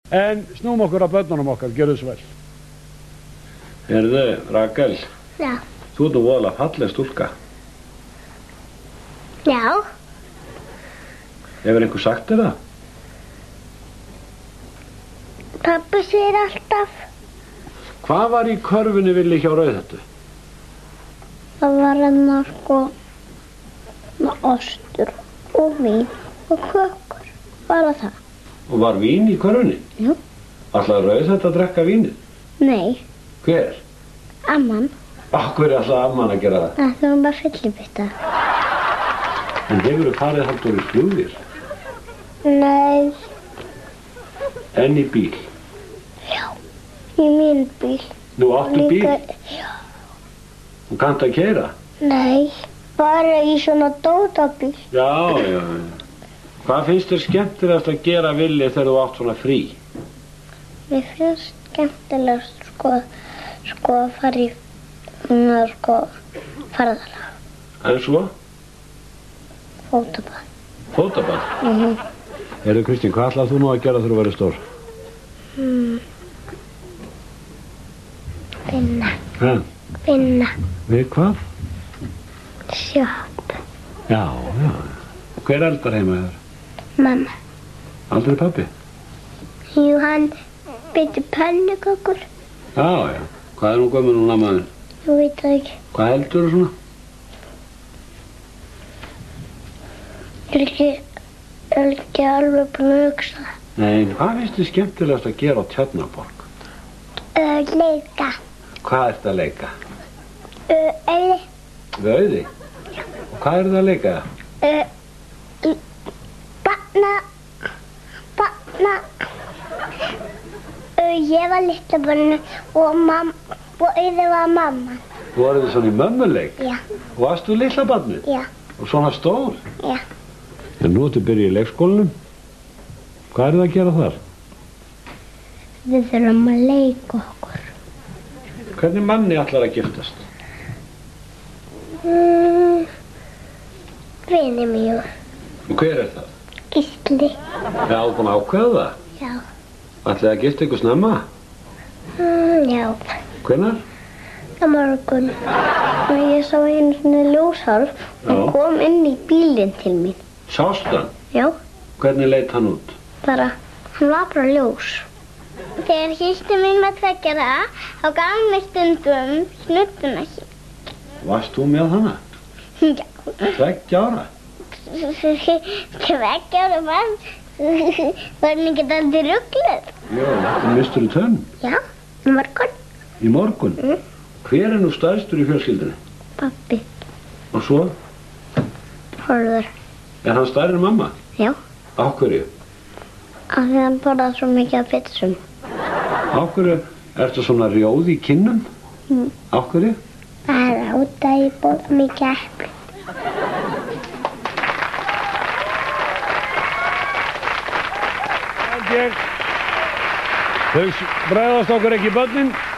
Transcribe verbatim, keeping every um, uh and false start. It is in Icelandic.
En snúum okkur að börnunum okkar, gjörðu svo vel. Heyrðu, Rakel. Já. Þú ert nú voðalega falleg stúlka. Já. Hefur einhver sagt þér það? Pabbi segir alltaf. Hvað var í körfunni villi hjá Rauðhettu? Það var enná sko með ostur og vín og kökur. Bara það. Og var vín í körfunni? Jú. Ætlaði Rauðhetta að drekka vínið? Nei. Hver? Amman. Á, hver er alltaf amman að gera það? Það var bara fyllibitta. En hefurðu farið Halldór í flugvél? Nei. En í bíl? Já. Í mín bíl. Nú áttu bíl? Já. Þú kannt að keyra? Nei. Bara í svona dótabíl. Já, já, já. Hvað finnst þér skemmtilegast að gera villi þegar þú átt svona frí? Mér finnst skemmtilegast sko, sko að fara í svona sko ferðalag. En svo? Fótabað. Fótabað? Mhm. Heyrðu Kristín, hvað ætlar þú nú að gera þegar þú verður stór? Hmm. Vinna. Hæ? Vinna. Við hvað? Sjopp. Já, já. Hver eldar heima þér? Mamma. Aldrei pabbi? Jú, hann byrði pönnukökur. Já, já. Hvað er nú gömur núna maður? Þú veit það ekki. Hvað heldur þú svona? Ég er ekki, er ekki alveg búin að hugsa það. Nei, hvað finnst þið skemmtilegast að gera á Tjarnarborg? Uh, leika. Hvað ertu að leika? Uh, auði. Við auði? Og hvað er það að leika? Uh, Banna. Banna. Uh, ég var litla barnu og mamma, og auði var mamma. Þú voruð þið svona í mömmuleik? Já. Og varst þú litla barnið? Já. Og svona stór? Já. En nú ertu byrjuð í leikskólanum. Hvað er það að gera þar? Við þurfum að leika okkur. Hvernig manni ætlar að giftast? Mm, Vini mjög. Og hver er það? Gísli. Já, þú búin að ákveða það? Já. Ætlaði að gifta ykkur snemma? Mm, já. Hvenær? Á morgun. Og ég sá einu svona ljósálf og kom inn í bílinn til mín. Sást hann? Já. Hvernig leit hann út? Bara, hann var bara ljós. Þegar systir mín var tveggja ára, þá gaf hann mér stundum snudduna hér. Varst þú með hana? Já. Tveggja ára? Tveggja ára var, var hann ekki aldrei ruggluð. Já, þú mistur í tönn? Já, í morgun. Í morgun? Mm. Hver er nú stærstur í fjölskyldunni? Pabbi. Og svo? Hörður. Er hann stærri en mamma? Já. Á hverju? Af því hann borðað svo mikið af pizzum. Á hverju? Ertu svona rjóð í kinnum? Mm. Á hverju? Bara út að ég borða mikið epli. Þau bregðast okkur ekki börnin.